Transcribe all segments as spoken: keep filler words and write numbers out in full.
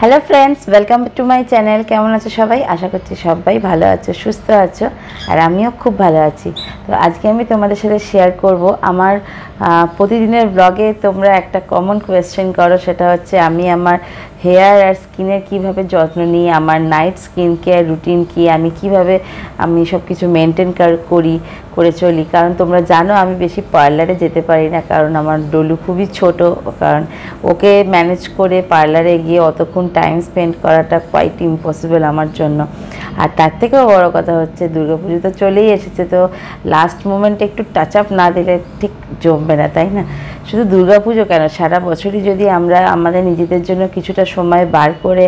Hello friends welcome to my channel. केमन आछो सबाई? आशा करछि सबाई भालो आछो, सुस्थ आछो और आमिও खूब भालो आछि। तो आज के आमि तोमादेर साथे शेयर करब आमार प्रतिदिनेर ब्लगे तोमरा एकटा कमन कोয়েশ্চেন करो, सेटा हच्छे आमि आमार हेयर और स्किनेर किभाबे যত্ন निই, आमार नाइट स्किन केयार रूटीन कि, आमि किभाबे आमि सबकिछु मेनटेन करी करे चली। कारण तोमरा जानो आमि बेशी पार्लारे जेते पारि ना, कारण आमार डोलू खूबই छोटो, कारण ओके मैनेज करे पार्लारे गिये अतक्षण टाइम स्पेंड कराटा क्वाइट इम्पसिबल आमार जन्य। और तार थेकेও बड़ो कथा हच्छे दुर्गापुजो तो चलेई एसेছে, तो लास्ट मोमेंटे एकटु टाच आप ना दिले ठीक जमবে না, তাই না? শুধু দুর্গাপুজো কেন, সারা বছরই যদি আমরা আমাদের নিজেদের জন্য কিছুটা সময় বার করে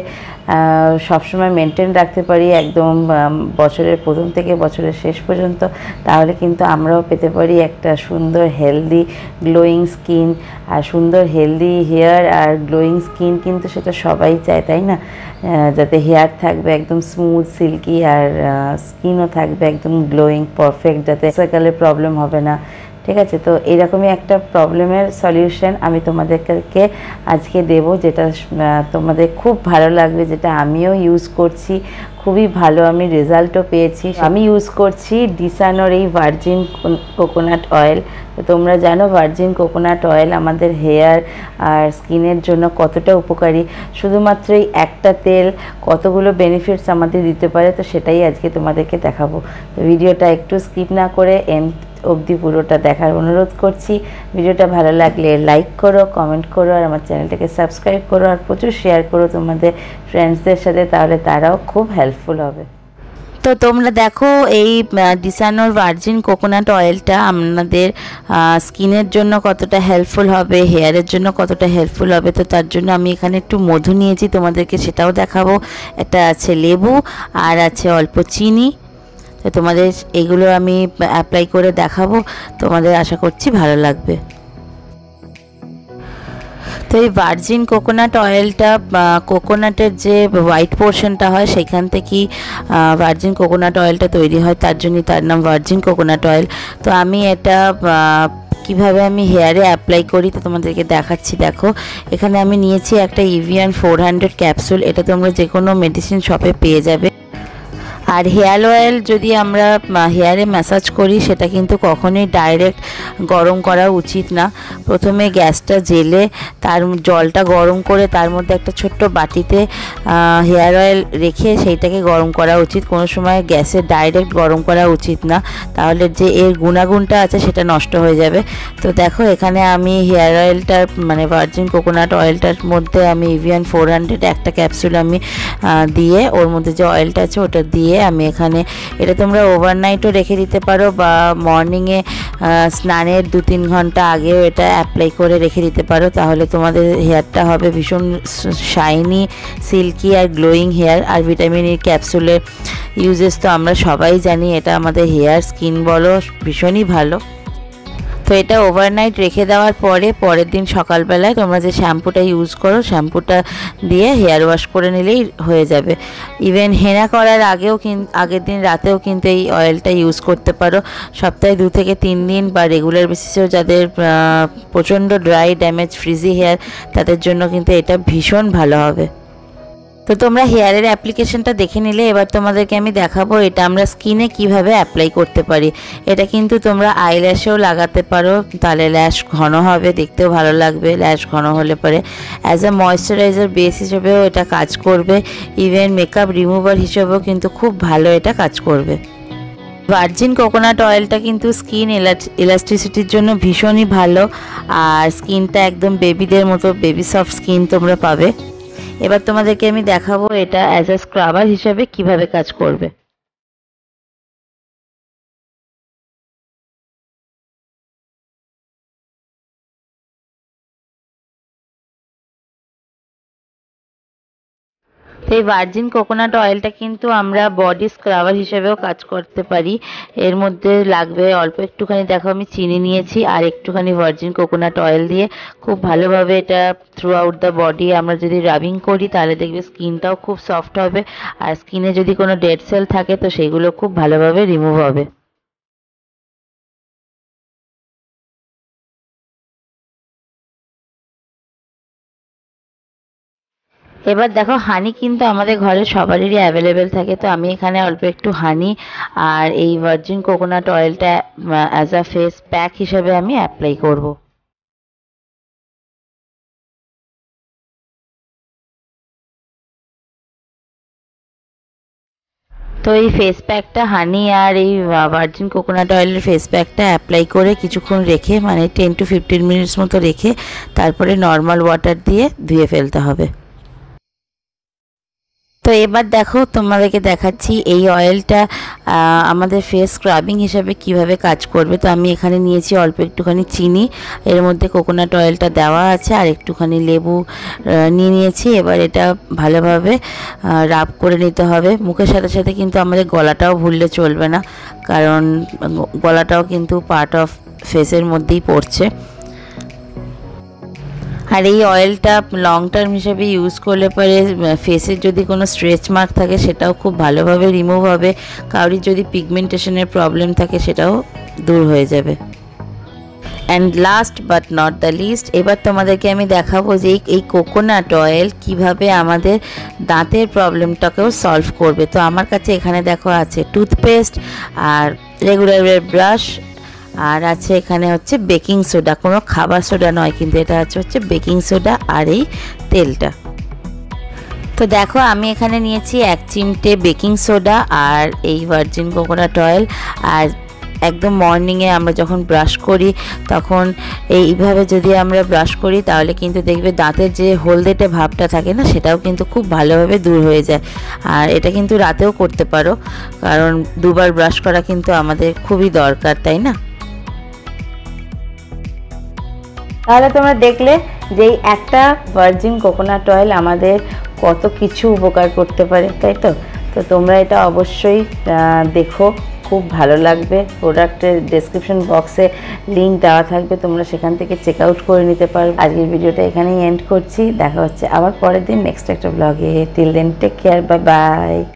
সব সময় মেনটেন রাখতে পারি একদম বছরের প্রথম থেকে বছরের শেষ পর্যন্ত, তাহলে কিন্তু আমরাও পেতে পারি একটা সুন্দর হেলদি গ্লোয়িং স্কিন। আর সুন্দর হেলদি হেয়ার আর গ্লোয়িং স্কিন কিন্তু সেটা সবাই চায়, তাই না? যাতে হেয়ার থাকবে একদম স্মুথ সিল্কি আর স্কিনও থাকবে একদম গ্লোয়িং পারফেক্ট, যাতে সাইকেলের প্রবলেম হবে না। ঠিক আছে, তো এইরকমই একটা প্রবলেমের সলিউশন আমি তোমাদেরকে আজকে দেব, যেটা তোমাদের খুব ভালো লাগবে, যেটা আমিও ইউজ করছি, খুবই ভালো আমি রেজাল্টও পেয়েছি। আমি ইউজ করছি ডিসানোর এই ভার্জিন কোকোনাট অয়েল। তো তোমরা জানো ভার্জিন কোকোনাট অয়েল আমাদের হেয়ার আর স্কিনের জন্য কতটা উপকারী। শুধুমাত্র এই একটা তেল কতগুলো বেনিফিটস আমাদের দিতে পারে, তো সেটাই আজকে তোমাদেরকে দেখাবো। তো ভিডিওটা একটু স্কিপ না করে এন্ড অবধি পুরোটা দেখার অনুরোধ করছি। ভিডিওটা ভালো লাগলে লাইক করো, কমেন্ট করো আর আমার চ্যানেলটাকে সাবস্ক্রাইব করো আর প্রচুর শেয়ার করো তোমাদের ফ্রেন্ডসদের সাথে, তাহলে তারাও খুব হেল্পফুল হবে। তো তোমরা দেখো এই ডিসানোর ভার্জিন কোকোনাট অয়েলটা আমাদের স্কিনের জন্য কতটা হেল্পফুল হবে, হেয়ারের জন্য কতটা হেল্পফুল হবে। তো তার জন্য আমি এখানে একটু মধু নিয়েছি, তোমাদেরকে সেটাও দেখাবো। একটা আছে লেবু আর আছে অল্প চিনি। তো তোমাদের এগুলো আমি অ্যাপ্লাই করে দেখাবো, তোমাদের আশা করছি ভালো লাগবে। তো এই ভার্জিন কোকোনাট অয়েলটা কোকোনাটের যে হোয়াইট পোর্শনটা হয় সেখান থেকেই ভার্জিন কোকোনাট অয়েলটা তৈরি হয়, তার জন্যই তার নাম ভার্জিন কোকোনাট অয়েল। তো আমি এটা কিভাবে আমি হেয়ারে অ্যাপ্লাই করি তো তোমাদেরকে দেখাচ্ছি। দেখো এখানে আমি নিয়েছি একটা ইভিয়ান ফোর হান্ড্রেড ক্যাপসুল, এটা তোমরা যে কোনো মেডিসিন শপে পেয়ে যাবে। আর হেয়ার অয়েল যদি আমরা হেয়ারে ম্যাসাজ করি সেটা কিন্তু কখনোই ডাইরেক্ট গরম করা উচিত না। প্রথমে গ্যাসটা জেলে তার জলটা গরম করে তার মধ্যে একটা ছোট্ট বাটিতে হেয়ার অয়েল রেখে সেইটাকে গরম করা উচিত। কোনো সময় গ্যাসে ডাইরেক্ট গরম করা উচিত না, তাহলে যে এর গুণাগুণটা আছে সেটা নষ্ট হয়ে যাবে। তো দেখো এখানে আমি হেয়ার অয়েলটার মানে ভার্জিন কোকোনাট অয়েলটার মধ্যে আমি ইভিয়ান ফোর হান্ড্রেড একটা ক্যাপসুল আমি দিয়ে ওর মধ্যে যে অয়েলটা আছে ওটা দিয়ে আমি এখানে, এটা তোমরা ওভারনাইটও রেখে দিতে পারো বা মর্নিংয়ে স্নানের দু তিন ঘন্টা আগেও এটা অ্যাপ্লাই করে রেখে দিতে পারো, তাহলে তোমাদের হেয়ারটা হবে ভীষণ শাইনি সিল্কি আর গ্লোয়িং হেয়ার। আর ভিটামিন ই ক্যাপসুলের ইউজেস তো আমরা সবাই জানি, এটা আমাদের হেয়ার স্কিন বলো ভীষণই ভালো। তো এটা ওভারনাইট রেখে দেওয়ার পরে পরের দিন সকালবেলায় তোমরা যে শ্যাম্পুটা ইউজ করো শ্যাম্পুটা দিয়ে হেয়ার ওয়াশ করে নিলেই হয়ে যাবে। ইভেন হেনা করার আগেও কিন্তু আগের দিন রাতেও কিন্তু এই অয়েলটা ইউজ করতে পারো। সপ্তাহে দু থেকে তিন দিন বা রেগুলার বেসিসেও যাদের প্রচণ্ড ড্রাই ড্যামেজ ফ্রিজি হেয়ার তাদের জন্য কিন্তু এটা ভীষণ ভালো হবে। তো তোমরা হেয়ারের অ্যাপ্লিকেশনটা দেখে নিলে, এবার তোমাদেরকে আমি দেখাবো এটা আমরা স্কিনে কিভাবে অ্যাপ্লাই করতে পারি। এটা কিন্তু তোমরা আইল্যাশেও লাগাতে পারো, তাহলে ল্যাশ ঘন হবে, দেখতেও ভালো লাগবে। ল্যাশ ঘন হলে পরে অ্যাজ আ ময়েশ্চারাইজার বেস হিসেবেও এটা কাজ করবে, ইভেন মেকআপ রিমুভার হিসেবেও কিন্তু খুব ভালো এটা কাজ করবে। ভার্জিন কোকোনাট অয়েলটা কিন্তু স্কিন ইলাস্টিসিটির জন্য ভীষণই ভালো, আর স্কিনটা একদম বেবিদের মতো বেবি সফট স্কিন তোমরা পাবে। এবার তোমাদেরকে আমি দেখাবো এটা অ্যাজ আ স্ক্রাবার হিসেবে কিভাবে কাজ করবে। তো এই ভার্জিন কোকোনাট অয়েলটা কিন্তু আমরা বডি স্ক্রাবার হিসেবেও কাজ করতে পারি। এর মধ্যে লাগবে অল্প একটুখানি, দেখো আমি চিনি নিয়েছি আর একটুখানি ভার্জিন কোকোনাট অয়েল দিয়ে খুব ভালোভাবে এটা থ্রু আউট দ্য বডি আমরা যদি রাবিং করি তাহলে দেখবে স্কিনটাও খুব সফট হবে, আর স্কিনে যদি কোনো ডেড সেল থাকে তো সেগুলো খুব ভালোভাবে রিমুভ হবে। এবার দেখো হানি কিন্তু আমাদের ঘরে সবারই অ্যাভেলেবেল থাকে, তো আমি এখানে অল্প একটু হানি আর এই ভার্জিন কোকোনাট অয়েলটা অ্যাজ আ ফেস প্যাক হিসেবে আমি অ্যাপ্লাই করব। তো এই ফেস প্যাকটা হানি আর এই ভার্জিন কোকোনাট অয়েলের ফেস প্যাকটা অ্যাপ্লাই করে কিছুক্ষণ রেখে মানে টেন টু ফিফটিন মিনিটস মতো রেখে তারপরে নর্মাল ওয়াটার দিয়ে ধুয়ে ফেলতে হবে। তো এবার দেখো তোমাদেরকে দেখাচ্ছি এই অয়েলটা আমাদের ফেস স্ক্রাবিং হিসাবে কিভাবে কাজ করবে। তো আমি এখানে নিয়েছি অল্প একটুখানি চিনি, এর মধ্যে কোকোনাট অয়েলটা দেওয়া আছে আর একটুখানি লেবু নিয়ে নিয়েছি। এবার এটা ভালোভাবে রাব করে নিতে হবে। মুখের সাথে সাথে কিন্তু আমাদের গলাটাও ভুললে চলবে না, কারণ গলাটাও কিন্তু পার্ট অফ ফেসের মধ্যেই পড়ছে। আর এই অয়েলটা লং টার্ম হিসেবে ইউজ করলে পরে ফেসের যদি কোনো স্ট্রেচ মার্ক থাকে সেটাও খুব ভালোভাবে রিমুভ হবে। কারোর যদি পিগমেন্টেশনের প্রবলেম থাকে সেটাও দূর হয়ে যাবে। And last but not the least, এবার তোমাদেরকে আমি দেখাবো যে এই কোকোনাট অয়েল কিভাবে আমাদের দাঁতের প্রবলেমটাকেও সলভ করবে। তো আমার কাছে এখানে দেখো আছে টুথপেস্ট আর রেগুলার ব্রাশ, আর আছে এখানে হচ্ছে বেকিং সোডা, কোনো খাবার সোডা নয় কিন্তু এটা আছে হচ্ছে বেকিং সোডা আর এই তেলটা। তো দেখো আমি এখানে নিয়েছি এক চিমটে বেকিং সোডা আর এই ভার্জিন কোকোনাট অয়েল। আর একদম মর্নিংয়ে আমরা যখন ব্রাশ করি তখন এইভাবে যদি আমরা ব্রাশ করি তাহলে কিন্তু দেখবে দাঁতের যে হলদেটে ভাবটা থাকে না সেটাও কিন্তু খুব ভালোভাবে দূর হয়ে যায়। আর এটা কিন্তু রাতেও করতে পারো, কারণ দুবার ব্রাশ করা কিন্তু আমাদের খুবই দরকার, তাই না? তাহলে তোমরা দেখলে যে একটা ভার্জিন কোকোনাট অয়েল আমাদের কত কিছু উপকার করতে পারে, তাই তো? তো তোমরা এটা অবশ্যই দেখো, খুব ভালো লাগবে। প্রোডাক্টের ডেসক্রিপশন বক্সে লিঙ্ক দেওয়া থাকবে, তোমরা সেখান থেকে চেক আউট করে নিতে পারো। আজকের ভিডিওটা এখানেই এন্ড করছি, দেখা হচ্ছে আবার পরের দিন নেক্সট একটা ব্লগে। Till then take care, bye by.